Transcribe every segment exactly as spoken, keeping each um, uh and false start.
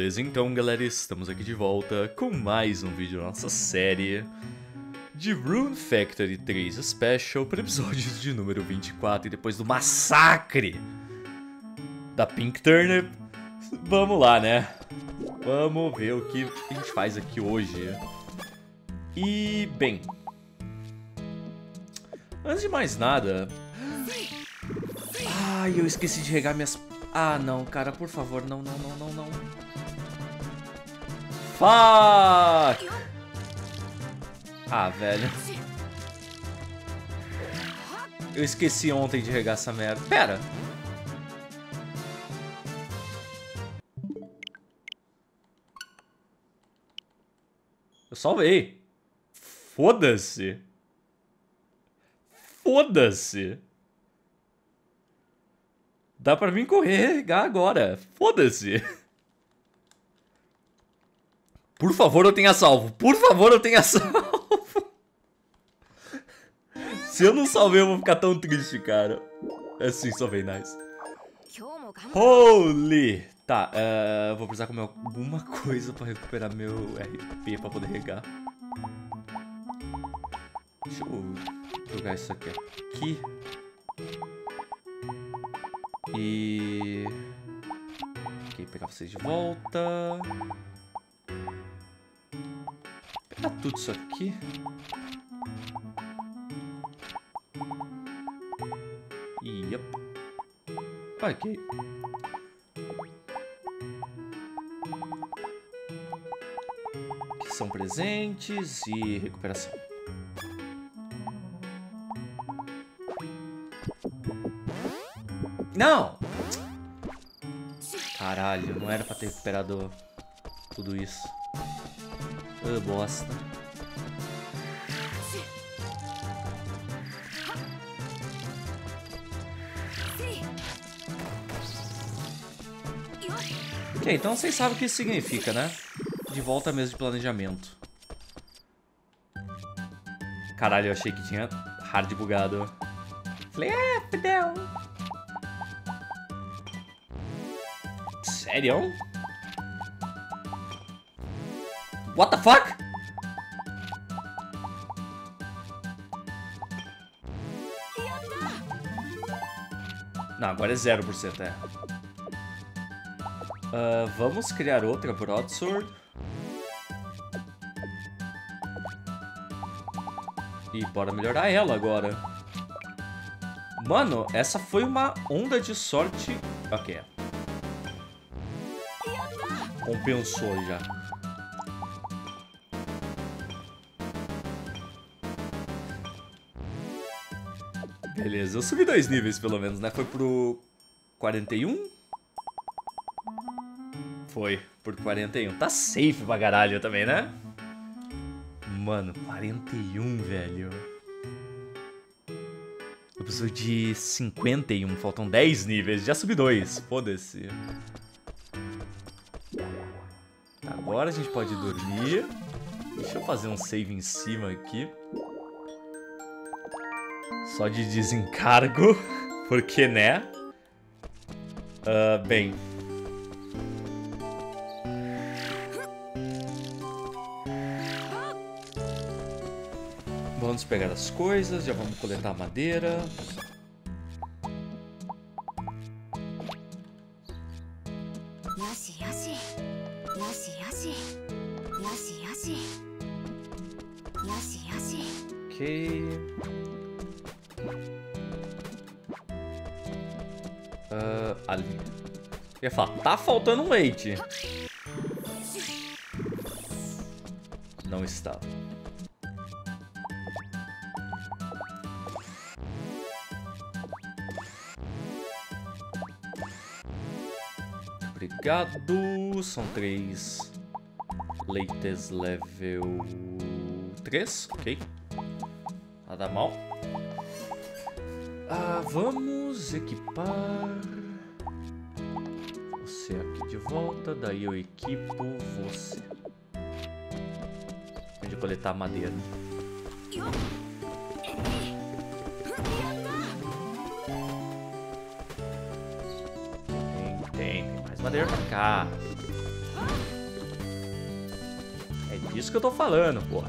Beleza, então galera, estamos aqui de volta com mais um vídeo da nossa série de Rune Factory três Special para episódios de número vinte e quatro. E depois do massacre da Pink Turnip, vamos lá, né? Vamos ver o que a gente faz aqui hoje. E, bem, antes de mais nada... Ai, eu esqueci de regar minhas... Ah, não, cara, por favor, não, não, não, não, não. Fuck! Ah, velho. Eu esqueci ontem de regar essa merda. Pera. Eu salvei. Foda-se. Foda-se. Dá pra mim correr, regar agora. Foda-se. Por favor, eu tenha salvo. Por favor, eu tenha salvo. Se eu não salvei, eu vou ficar tão triste, cara. Assim, salvei, nice. Holy. Tá, uh, vou precisar comer alguma coisa pra recuperar meu R P pra poder regar. Deixa eu jogar isso aqui aqui. E... Ok, pegar vocês de volta. Pegar tudo isso aqui. E... Yep. Ok. Aqui são presentes e recuperação. Não! Caralho, não era pra ter recuperado tudo isso. Ah, bosta. Ok, então vocês sabem o que isso significa, né? De volta à mesa de planejamento. Caralho, eu achei que tinha hard bugado. Falei, é, fidel. Sério? What the fuck? Não, agora é zero por cento, é. Uh, vamos criar outra Broadsword. E bora melhorar ela agora. Mano, essa foi uma onda de sorte... Ok. Compensou já. Beleza, eu subi dois níveis pelo menos, né? Foi pro quarenta e um? Foi, por quarenta e um. Tá safe pra caralho também, né? Mano, quarenta e um, velho. Eu preciso de cinquenta e um, faltam dez níveis. Já subi dois, foda-se. Agora a gente pode dormir. Deixa eu fazer um save em cima aqui. Só de desencargo. Porque, né? Uh, bem. Vamos pegar as coisas. Já vamos coletar a madeira. Ok. Uh, ali. Eu ia falar, tá faltando um leite. Não estava. Obrigado. São três leites level três, ok. Nada mal. Ah, vamos equipar você aqui de volta. Daí eu equipo você. De coletar madeira. Tem, tem, tem mais madeira pra cá. Isso que eu tô falando, porra.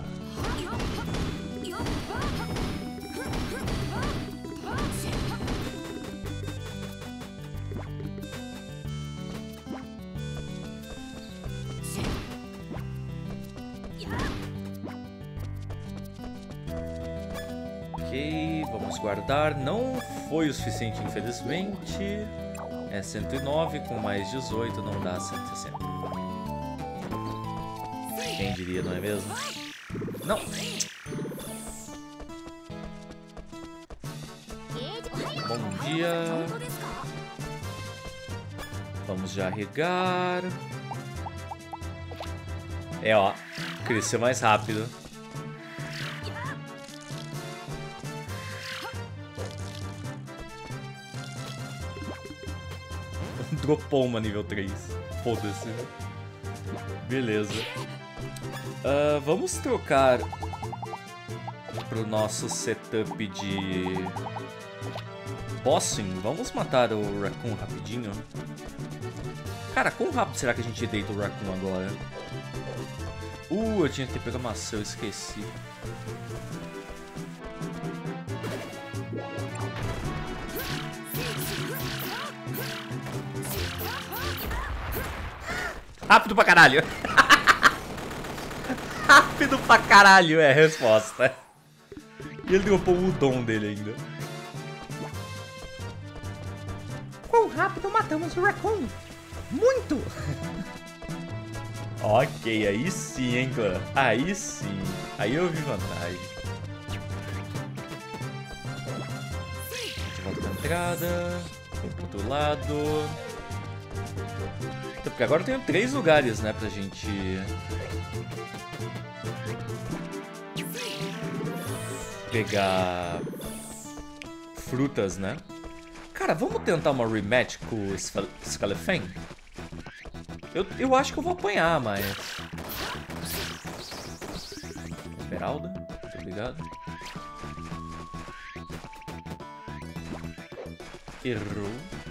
Ok, vamos guardar. Não foi o suficiente, infelizmente. É cento e nove com mais dezoito, não dá cento e sessenta. Quem diria, não é mesmo? Não! Bom dia! Vamos já regar. É, ó. Cresceu mais rápido. Dropou uma nível três. Foda-se. Beleza. Uh, vamos trocar pro nosso setup de bossing. Vamos matar o Raccoon rapidinho. Cara, quão rápido será que a gente deita o Raccoon agora? Uh, eu tinha que pegar maçã, eu esqueci. Rápido pra caralho. Rápido pra caralho é a resposta. E ele dropou o dom dele ainda. Quão rápido matamos o Raccoon? Muito! Ok, aí sim, hein, clã. Aí sim. Aí eu vi vantagem. A gente volta pra entrada. Vem pro outro lado. Porque agora eu tenho três lugares, né, pra gente... pegar... frutas, né? Cara, vamos tentar uma rematch com o Scalefen? Eu, eu acho que eu vou apanhar, mas... Esmeralda, muito obrigado. Errou.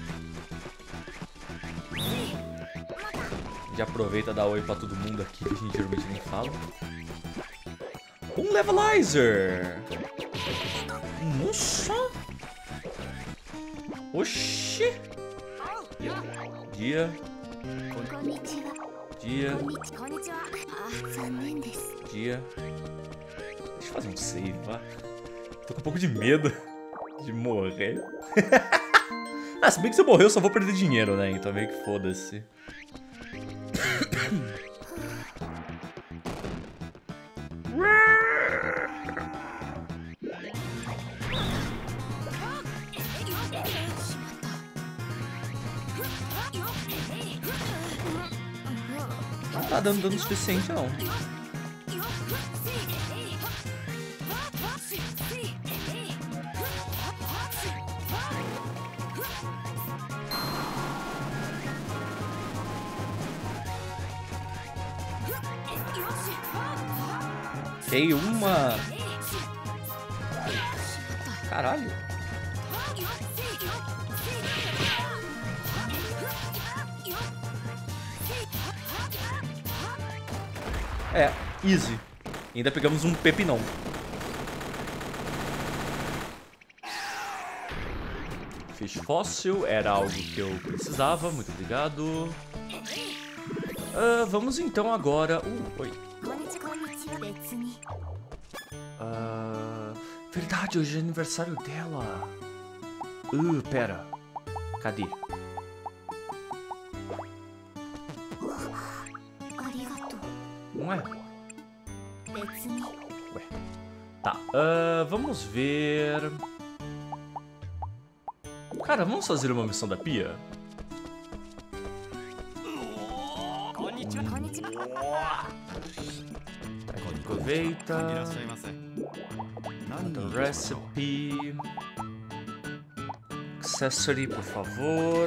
Já aproveita e dá oi pra todo mundo aqui, que a gente geralmente nem fala. Um levelizer! Nossa! Oxi! Dia. Dia. Dia. Deixa eu fazer um save, vá. Tô com um pouco de medo de morrer. Ah, se bem que se eu morrer eu só vou perder dinheiro, né? Então meio que foda-se. Não tá dando dano suficiente, não. Tem uma... Caralho. É, easy. Ainda pegamos um pepinão. Fish fóssil era algo que eu precisava, muito obrigado. Uh, vamos então agora... Uh, oi. Uh, verdade, hoje é aniversário dela. Uh, pera. Cadê? Não é? Ué. Tá, uh, vamos ver... Cara, vamos fazer uma missão da pia? Aproveita. Manda recipe. Accessory, por favor.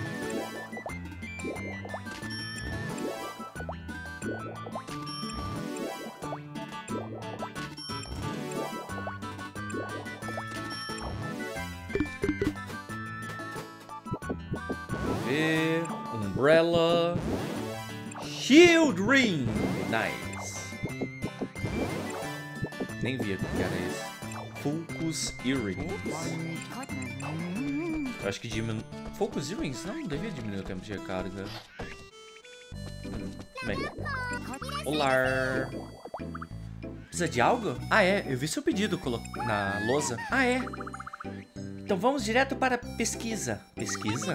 Vamos ver. Umbrella. Shield Ring. Nice. Nem vi o que era isso. Focus Earrings. Eu acho que diminui... Focus Earrings? Não, não devia diminuir o tempo de recarga. Hum, bem. Olá. Precisa de algo? Ah, é. Eu vi seu pedido na lousa. Ah, é. Então vamos direto para a pesquisa. Pesquisa?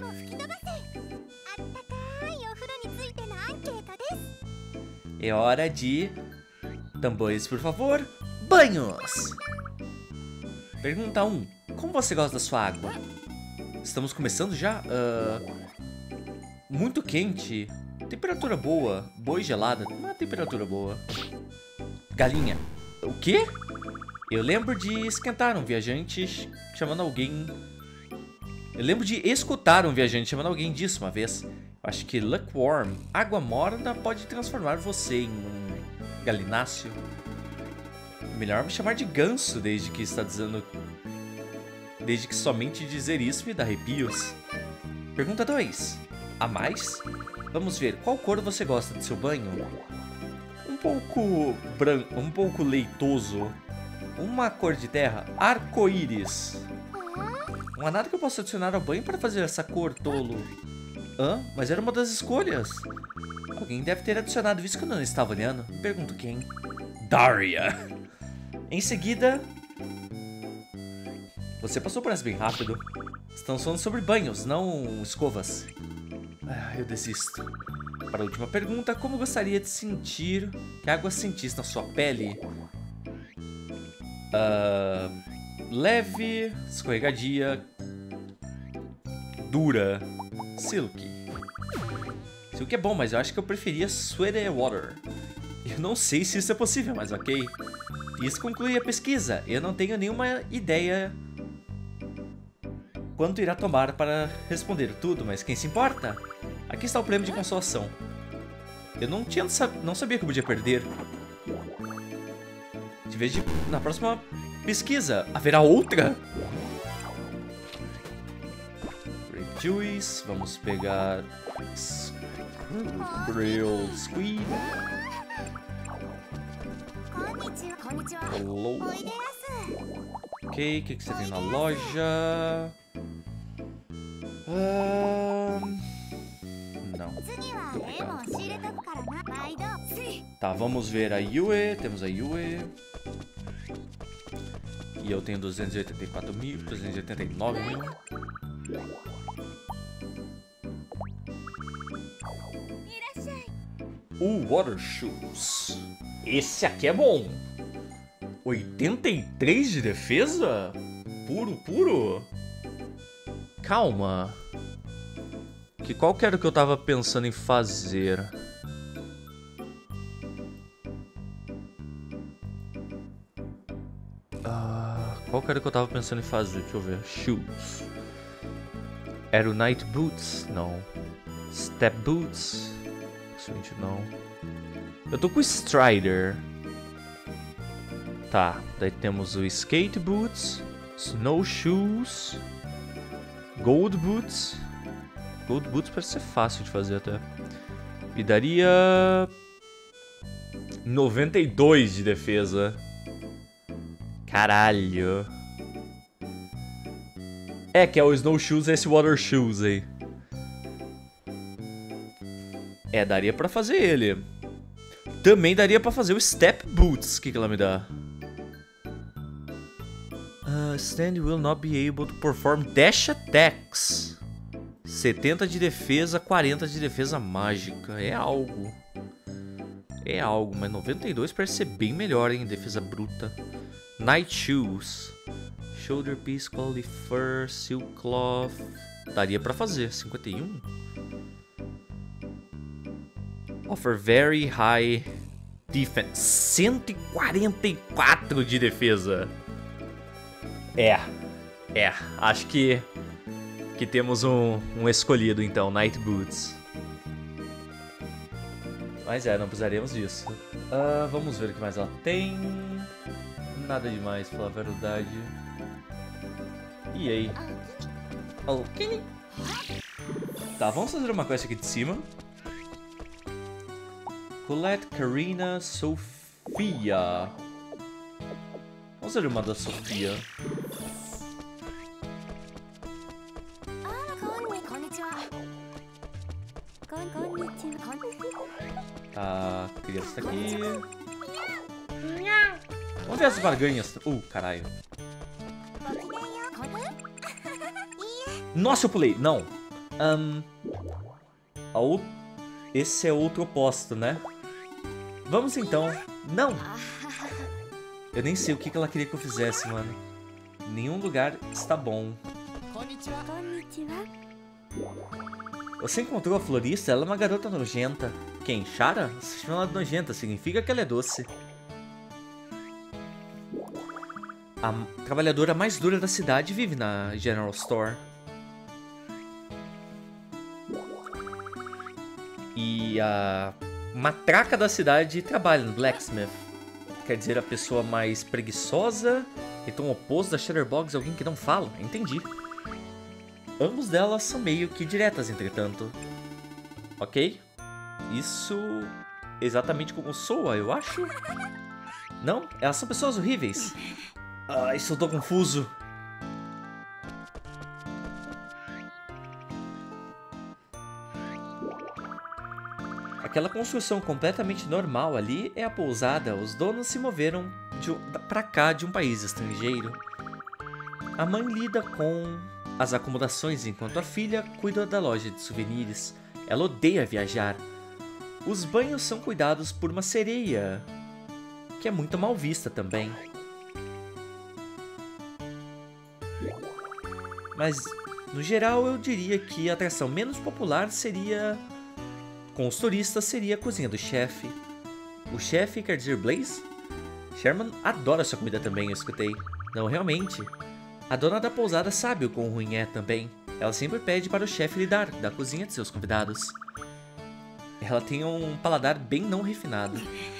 É hora de... Tambores, por favor. Banhos! Pergunta um. Como você gosta da sua água? Estamos começando já? Uh, muito quente. Temperatura boa. Boa e gelada. Uma temperatura boa. Galinha. O quê? Eu lembro de esquentar um viajante chamando alguém... Eu lembro de escutar um viajante chamando alguém disso uma vez. Eu acho que Luckworm, água morna, pode transformar você em um galináceo. Melhor me chamar de ganso desde que está dizendo... Desde que somente dizer isso me dá arrepios. Pergunta dois. A mais? Vamos ver, qual cor você gosta de seu banho? Um pouco branco, um pouco leitoso. Uma cor de terra, arco-íris. Não há nada que eu possa adicionar ao banho para fazer essa cor, tolo. Hã? Mas era uma das escolhas. Alguém deve ter adicionado isso que eu não estava olhando. Me pergunto quem. Daria. Em seguida... Você passou por essa bem rápido. Estamos falando sobre banhos, não escovas. Ah, eu desisto. Para a última pergunta, como gostaria de sentir que a água sentisse na sua pele? Uh, leve, escorregadia, dura, silky. Silky é bom, mas eu acho que eu preferia sweaty water. Eu não sei se isso é possível, mas ok. Isso conclui a pesquisa. Eu não tenho nenhuma ideia quanto irá tomar para responder tudo, mas quem se importa? Aqui está o prêmio de consolação. Eu não tinha, não sabia que eu podia perder. De vez de, na próxima pesquisa, haverá outra? Grape Juice, vamos pegar Grilled Squid. Hello. Ok, o que, que você tem na loja? Um... Não. Tá, vamos ver a Yue. Temos a Yue. E eu tenho duzentos e oitenta e quatro mil, duzentos e oitenta e nove mil. O Water Shoes. Esse aqui é bom. oitenta e três de defesa? Puro, puro. Calma. Que qual que era o que eu tava pensando em fazer? Ah, qual que era o que eu tava pensando em fazer? Deixa eu ver. Shoes. Era o Night Boots? Não. Step Boots? Possivelmente não. Eu tô com o Strider. Tá, daí temos o Skate Boots, Snowshoes, Gold Boots. Gold Boots parece ser fácil de fazer até. E daria noventa e dois de defesa. Caralho. É, que é o Snowshoes e esse Water Shoes aí. É, daria pra fazer ele. Também daria pra fazer o Step Boots. O que que ela me dá? Uh, stand will not be able to perform dash attacks. setenta de defesa, quarenta de defesa mágica. É algo. É algo, mas noventa e dois parece ser bem melhor, hein? Defesa bruta. Night Shoes. Shoulder Piece, Quality Fur, Silk Cloth. Daria pra fazer. cinquenta e um. Offer very high defense. cento e quarenta e quatro de defesa. É. É. Acho que... Que temos um, um escolhido, então. Night Boots. Mas é, não precisaremos disso. Uh, vamos ver o que mais ela tem. Nada demais, pra falar a verdade. E aí? Ok. Tá, vamos fazer uma quest aqui de cima. Colette, Karina, Sofia. Vamos ver uma da Sofia. A criança tá aqui. Vamos ver as barganhas. Uh, caralho. Nossa, eu pulei. Não. Um, a o... Esse é outro oposto, né? Vamos então. Não. Eu nem sei o que ela queria que eu fizesse, mano. Nenhum lugar está bom. Você encontrou a florista? Ela é uma garota nojenta. Quem? Shara? Você chama ela de nojenta, significa que ela é doce. A trabalhadora mais dura da cidade vive na General Store. E a matraca da cidade trabalha no Blacksmith. Quer dizer, a pessoa mais preguiçosa. Então o oposto da Shutterbox é alguém que não fala. Entendi. Ambos delas são meio que diretas, entretanto. Ok? Isso exatamente como soa, eu acho. Não? Elas são pessoas horríveis. Ah, isso eu tô confuso. Aquela construção completamente normal ali é a pousada. Os donos se moveram de, pra cá de um país estrangeiro. A mãe lida com as acomodações enquanto a filha cuida da loja de souvenirs. Ela odeia viajar. Os banhos são cuidados por uma sereia, que é muito mal vista também. Mas, no geral, eu diria que a atração menos popular seria... Com os turistas, seria a cozinha do chefe. O chefe quer dizer Blaze? Sherman adora sua comida também, eu escutei. Não, realmente. A dona da pousada sabe o quão ruim é também. Ela sempre pede para o chefe lidar da cozinha de seus convidados. Ela tem um paladar bem não refinado.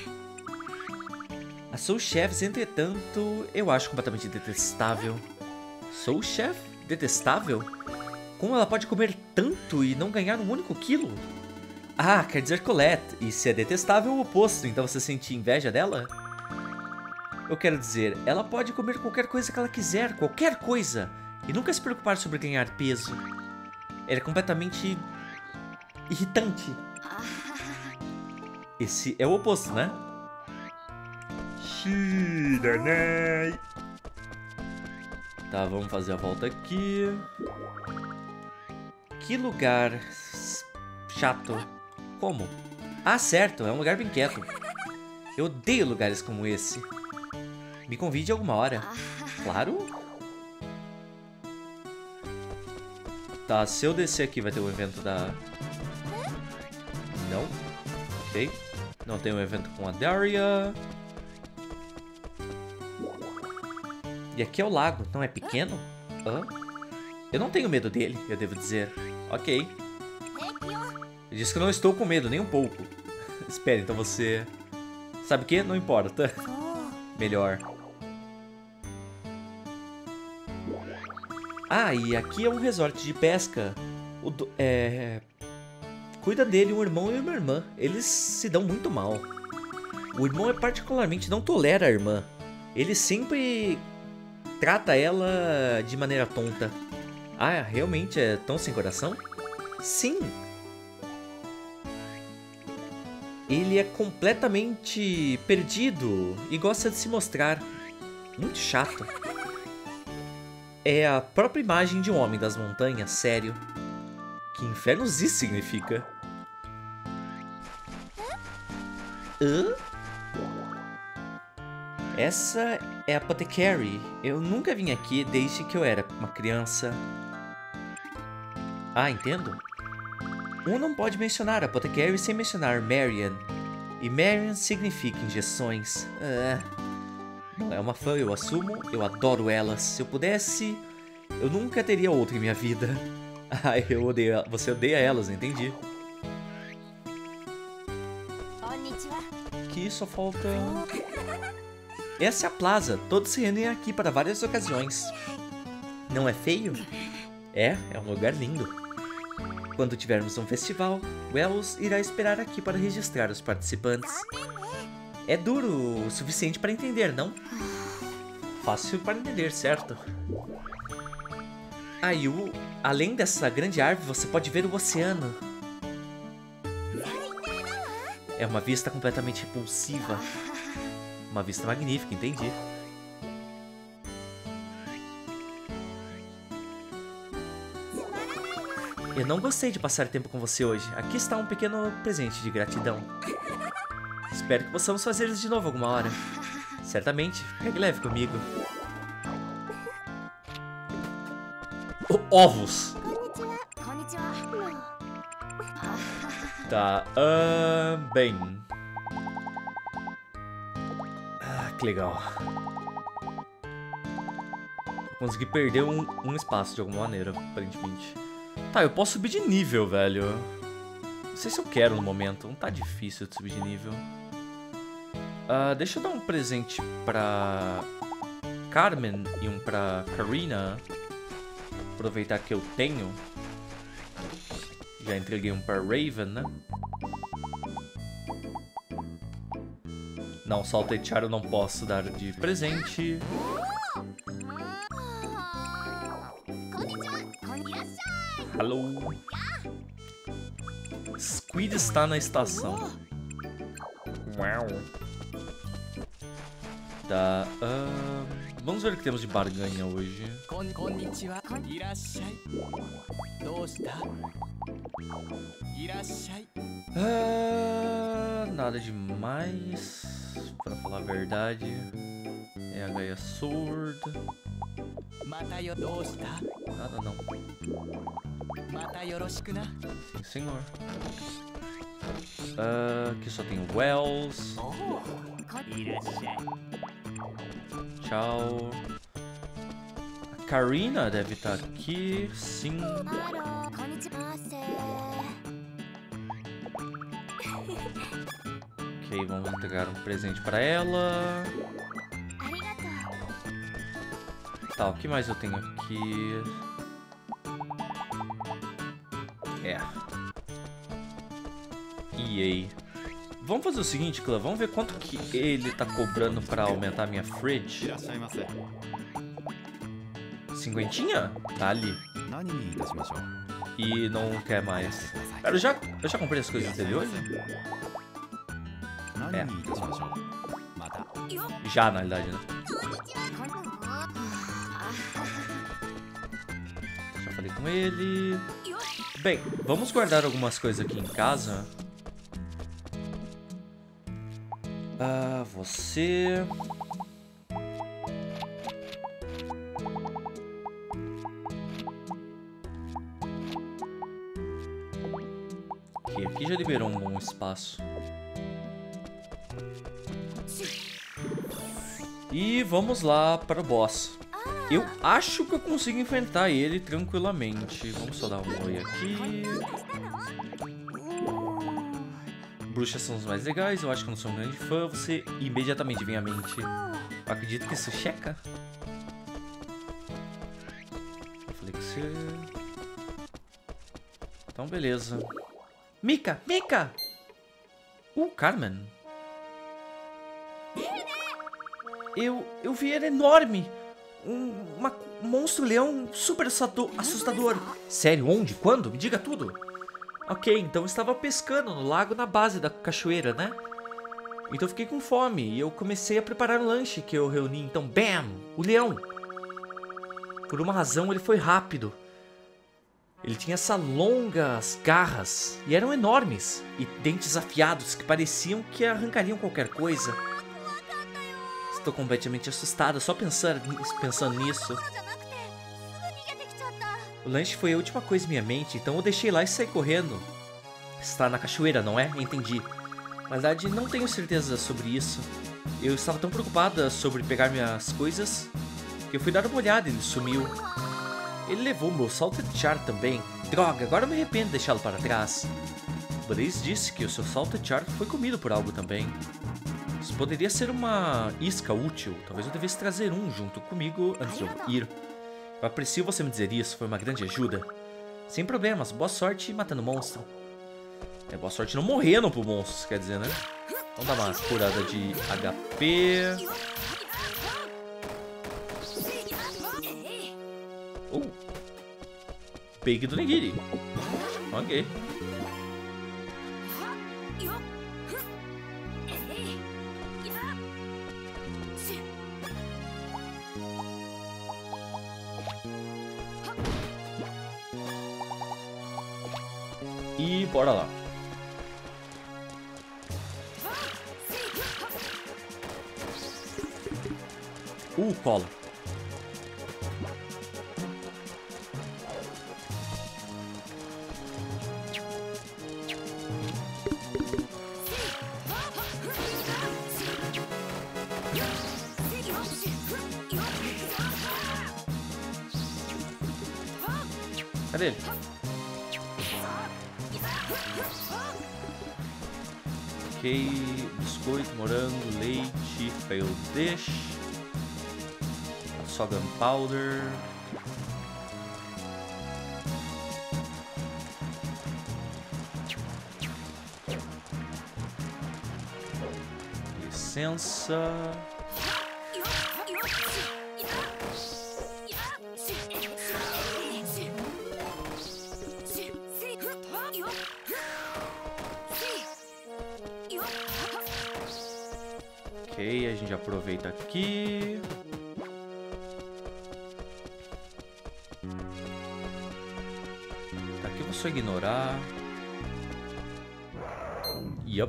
A Soul Chefs, entretanto, eu acho completamente detestável. Soul Chef? Detestável? Como ela pode comer tanto e não ganhar um único quilo? Ah, quer dizer Colette. E se é detestável, o oposto, então você sente inveja dela? Eu quero dizer, ela pode comer qualquer coisa que ela quiser, qualquer coisa, e nunca se preocupar sobre ganhar peso. Ela é completamente irritante. Esse é o oposto, né? Shiranai. Tá, vamos fazer a volta aqui. Que lugar chato. Como? Ah, certo, é um lugar bem quieto. Eu odeio lugares como esse. Me convide alguma hora. Claro. Tá, se eu descer aqui vai ter um evento da... Não. Ok. Não tem um evento com a Daria. E aqui é o lago, não é pequeno? Hã? Eu não tenho medo dele, eu devo dizer. Ok. Eu disse que eu não estou com medo, nem um pouco. Espera, então você... Sabe o que? Não importa. Melhor. Ah, e aqui é um resort de pesca. O do... É... Cuida dele um irmão e uma irmã. Eles se dão muito mal. O irmão é particularmente não tolera a irmã. Ele sempre trata ela de maneira tonta. Ah, realmente é tão sem coração? Sim! Ele é completamente perdido e gosta de se mostrar. Muito chato. É a própria imagem de um homem das montanhas, sério. Que infernos isso significa? Hã? Essa é a Apothecary. Eu nunca vim aqui desde que eu era uma criança. Ah, entendo. Um não pode mencionar a Apothecary sem mencionar Marian. E Marian significa injeções. Ah, não é uma fã, eu assumo. Eu adoro elas. Se eu pudesse, eu nunca teria outra em minha vida. Ah, eu odeio. Você odeia elas, entendi. Aqui só falta... Essa é a plaza. Todos se reúnem aqui para várias ocasiões. Não é feio? É, é um lugar lindo. Quando tivermos um festival, Wells irá esperar aqui para registrar os participantes. É duro o suficiente para entender, não? fácil para entender, certo? Ah, e o... além dessa grande árvore, você pode ver o oceano. É uma vista completamente repulsiva. Uma vista magnífica, entendi. Eu não gostei de passar tempo com você hoje. Aqui está um pequeno presente de gratidão. Espero que possamos fazer isso de novo alguma hora. Certamente, pegue leve comigo. Oh, ovos! Tá, uh, bem. Ah, que legal. Consegui perder um, um espaço de alguma maneira, aparentemente. Tá, eu posso subir de nível, velho. Não sei se eu quero no momento. Não tá difícil de subir de nível. Uh, deixa eu dar um presente pra Carmen e um pra Karina. Aproveitar que eu tenho. Já entreguei um pra Raven, né? Não, Saltechar eu não posso dar de presente. Hello. Squid está na estação. Uau. Tá. Uh, vamos ver o que temos de barganha hoje. Uh, nada demais. Pra falar a verdade. É a Gaia Sword. Nada não. Sim, senhor. Uh, aqui só tem Wells. Tchau. A Karina deve estar aqui. Sim. Ok, vamos entregar um presente para ela. Tá, o que mais eu tenho aqui? É. E A. Vamos fazer o seguinte, clã. Vamos ver quanto que ele tá cobrando pra aumentar a minha fridge. Cinquentinha? Tá ali. E não quer mais. Pera, eu já, eu já comprei as coisas anteriores? É. Já, na realidade, né? Já falei com ele. Bem, vamos guardar algumas coisas aqui em casa. Ah, você... Ok, aqui já liberou um bom espaço. E vamos lá para o boss. Eu acho que eu consigo enfrentar ele tranquilamente. Vamos só dar um oi aqui. Bruxas são os mais legais, eu acho que eu não sou um grande fã. Você imediatamente vem à mente. Eu acredito que isso checa. Flexer. Então, beleza. Mika! Mika! Uh, Carmen. Eu, eu vi ele enorme. Um, uma, um monstro-leão super assustador. Sério? Onde? Quando? Me diga tudo. Ok, então eu estava pescando no lago na base da cachoeira, né? Então eu fiquei com fome e eu comecei a preparar um lanche que eu reuni. Então, bam! O leão! Por uma razão ele foi rápido. Ele tinha essas longas garras e eram enormes. E dentes afiados que pareciam que arrancariam qualquer coisa. Estou completamente assustada só pensando, pensando nisso. O lanche foi a última coisa em minha mente, então eu deixei lá e saí correndo. Está na cachoeira, não é? Entendi. Na verdade, não tenho certeza sobre isso. Eu estava tão preocupada sobre pegar minhas coisas que eu fui dar uma olhada e ele sumiu. Ele levou meu Saltechar também. Droga, agora eu me arrependo de deixá-lo para trás. Blaze disse que o seu Saltechar foi comido por algo também. Isso poderia ser uma isca útil. Talvez eu devesse trazer um junto comigo antes de eu ir. Eu aprecio você me dizer isso, foi uma grande ajuda. Sem problemas, boa sorte matando o monstro. É, boa sorte não morrendo pro monstro, quer dizer, né? Vamos dar uma curada de H P. Bake do Nigiri. Ok. E bora lá. Uh, colo. Cadê ele? Ok, biscoito, morango, leite, fail dish, só gunpowder. Licença. Ok, a gente aproveita aqui. Tá aqui eu vou só ignorar. Yup.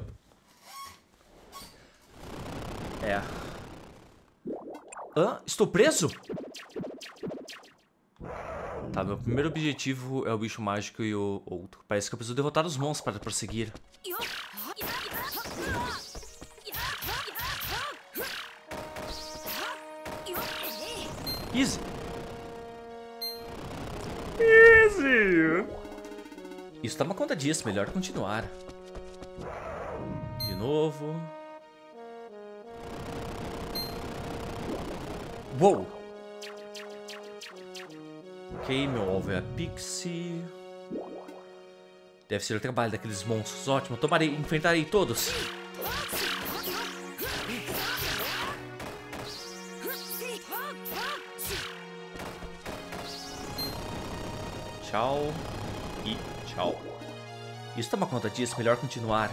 É. Hã? Estou preso? Tá, meu primeiro objetivo é o bicho mágico e o outro. Parece que eu preciso derrotar os monstros para prosseguir. Easy. Easy. Isso toma conta disso, melhor continuar. De novo. Uou. Ok, meu alvo é a Pixie. Deve ser o trabalho daqueles monstros. Ótimo, tomarei, enfrentarei todos. Tchau. E tchau. Isso toma conta disso, melhor continuar.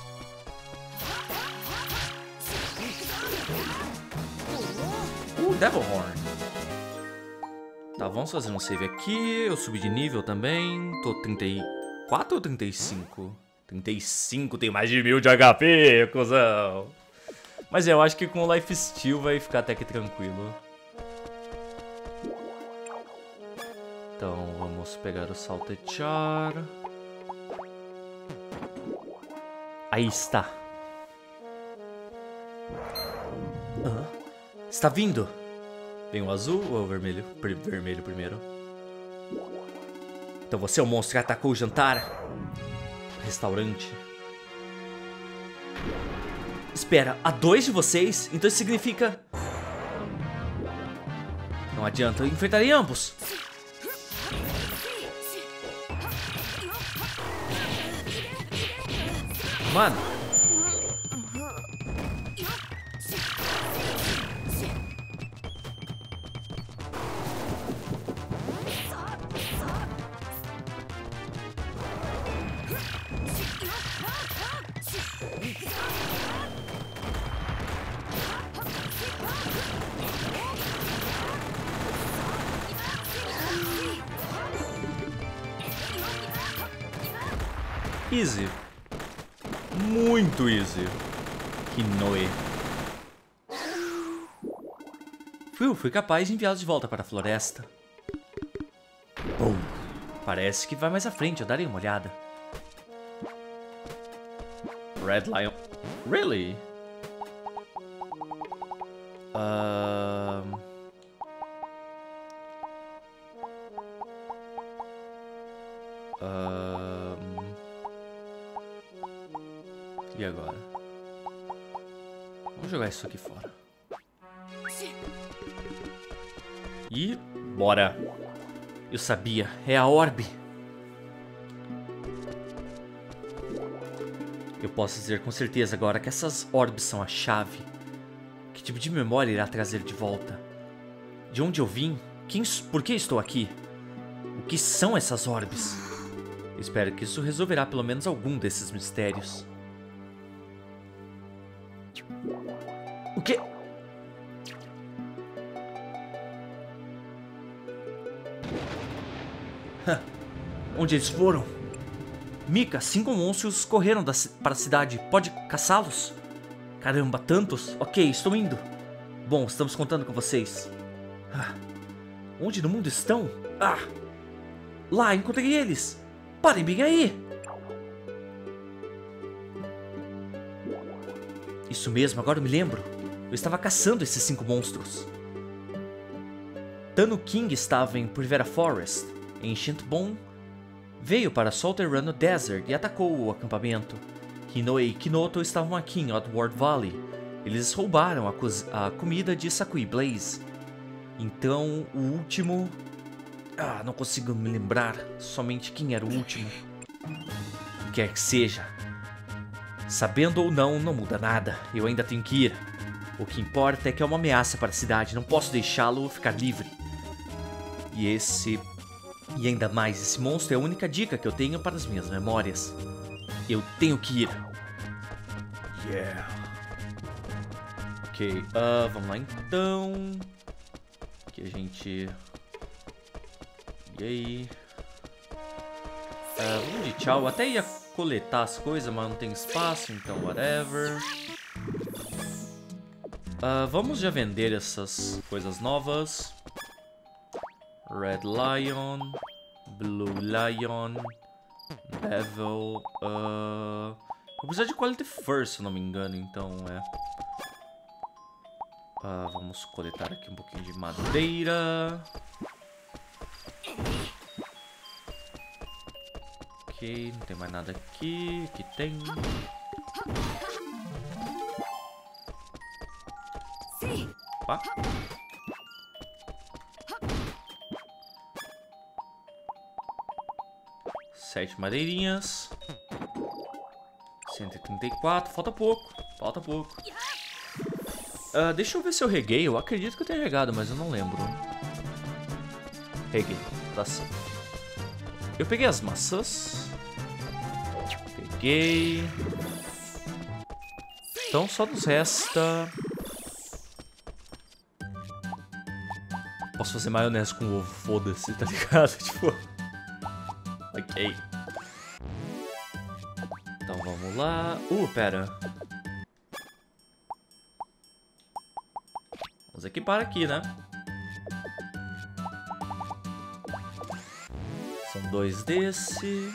Uh, Devil Horn. Tá, vamos fazer um save aqui. Eu subi de nível também. Tô trinta e quatro ou trinta e cinco? trinta e cinco, tem mais de mil de H P, cuzão. Mas eu acho que com o Lifesteal vai ficar até que tranquilo. Então vamos pegar o Salted Char. Aí está. Ah, está vindo. Vem o azul ou o vermelho? Vermelho primeiro. Então você é o monstro que atacou o jantar. Restaurante. Espera, há dois de vocês? Então isso significa... Não adianta, eu enfrentarei ambos. Mano. Easy. Muito easy. Hinoe. Fui, fui capaz de enviá-los de volta para a floresta. Bom, parece que vai mais à frente, eu darei uma olhada. Red Lion. Really? Um... Um... E agora? Vamos jogar isso aqui fora. E bora. Eu sabia, é a orbe. Eu posso dizer com certeza agora que essas orbes são a chave. Que tipo de memória irá trazer de volta? De onde eu vim? Quem, por que estou aqui? O que são essas orbes? Espero que isso resolverá pelo menos algum desses mistérios. O quê? Onde eles foram? Mika, cinco monstros correram da, para a cidade. Pode caçá-los? Caramba, tantos? Ok, estou indo. Bom, estamos contando com vocês. Ah, onde no mundo estão? Ah! Lá, encontrei eles! Parem bem aí! Isso mesmo, agora eu me lembro. Eu estava caçando esses cinco monstros. Tano King estava em Privera Forest. Ancient Bone veio para Salterano Desert e atacou o acampamento. Hinoe e Kinoto estavam aqui em Oddworld Valley. Eles roubaram a, a comida de Sakui Blaze. Então, o último... Ah, não consigo me lembrar somente quem era o último. O que quer que seja. Sabendo ou não, não muda nada. Eu ainda tenho que ir. O que importa é que é uma ameaça para a cidade. Não posso deixá-lo ficar livre. E esse... E ainda mais, esse monstro é a única dica que eu tenho para as minhas memórias. Eu tenho que ir. Yeah. Ok, uh, vamos lá então. Aqui a gente... E aí? Uh, vamos de tchau. Eu até ia coletar as coisas, mas não tem espaço, então whatever. Uh, vamos já vender essas coisas novas. Red Lion, Blue Lion, Devil. Uh, eu preciso de Quality First, se não me engano, então é. Uh, vamos coletar aqui um pouquinho de madeira. Ok, não tem mais nada aqui. Aqui tem. Opa. Sete madeirinhas. cento e trinta e quatro. Falta pouco. Falta pouco. Uh, deixa eu ver se eu reguei. Eu acredito que eu tenha regado, mas eu não lembro. Reguei. Tá certo. Eu peguei as maçãs. Peguei. Então só nos resta... Posso fazer maionese com ovo, foda-se, tá ligado? Tipo... Ok. Então vamos lá. Uh, pera. Vamos equipar aqui, né? São dois desse.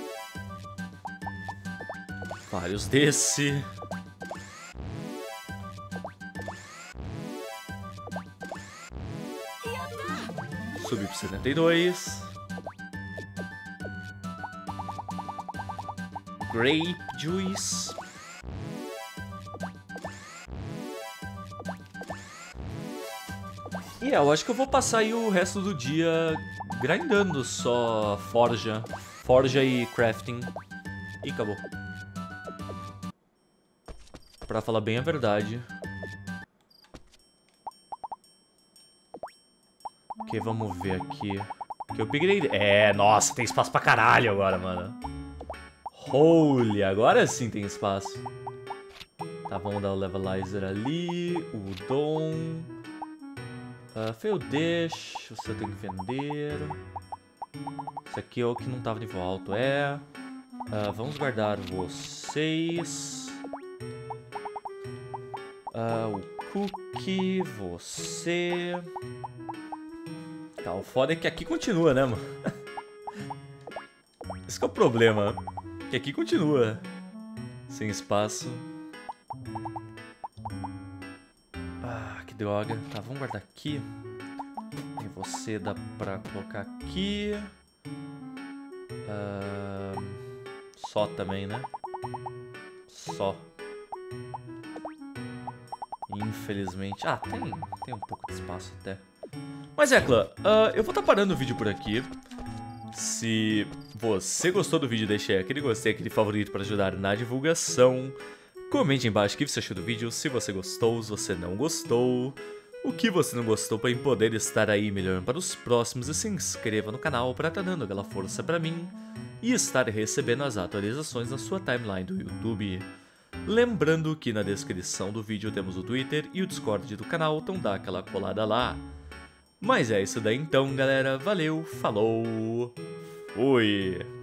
Vários desse. Subir para setenta e dois. Grape Juice. E yeah, eu acho que eu vou passar aí o resto do dia grindando só forja. Forja e crafting. E acabou. Pra falar bem a verdade. Ok, vamos ver aqui. Que eu peguei... É, nossa, tem espaço pra caralho agora, mano. Holy, agora sim tem espaço. Tá, vamos dar o levelizer ali. O Udon. Uh, Fail Dish. Você tem que vender. Esse aqui é o que não tava nível alto, é. Uh, vamos guardar vocês. Uh, o Cookie, você. Tá, o foda é que aqui continua, né, mano? Esse que é o problema. Que aqui continua. Sem espaço. Ah, que droga. Tá, vamos guardar aqui. E você dá pra colocar aqui. Uh, só também, né? Só. Infelizmente. Ah, tem, tem um pouco de espaço até. Mas é, clã, uh, eu vou estar parando o vídeo por aqui. Se você gostou do vídeo, deixe aquele gostei, aquele favorito para ajudar na divulgação. Comente embaixo o que você achou do vídeo, se você gostou, se você não gostou. O que você não gostou para poder estar aí melhorando para os próximos e se inscreva no canal para estar dando aquela força para mim e estar recebendo as atualizações na sua timeline do YouTube. Lembrando que na descrição do vídeo temos o Twitter e o Discord do canal, então dá aquela colada lá. Mas é isso daí então, galera. Valeu, falou, fui!